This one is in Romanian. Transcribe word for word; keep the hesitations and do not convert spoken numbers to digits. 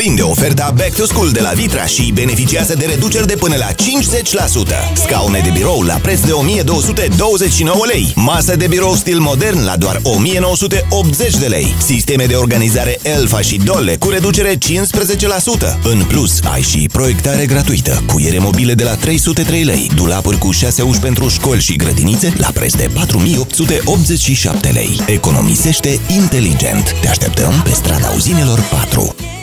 Prinde oferta Back to School de la Vitra și beneficiază de reduceri de până la cincizeci la sută. Scaune de birou la preț de o mie două sute douăzeci și nouă lei. Masă de birou stil modern la doar o mie nouă sute optzeci de lei. Sisteme de organizare Elfa și Dolle cu reducere cincisprezece la sută. În plus, ai și proiectare gratuită, cuiere mobile de la trei sute trei lei, dulapuri cu șase uși pentru școli și grădinițe la preț de patru mii opt sute optzeci și șapte lei. Economisește inteligent. Te așteptăm pe strada Uzinelor patru.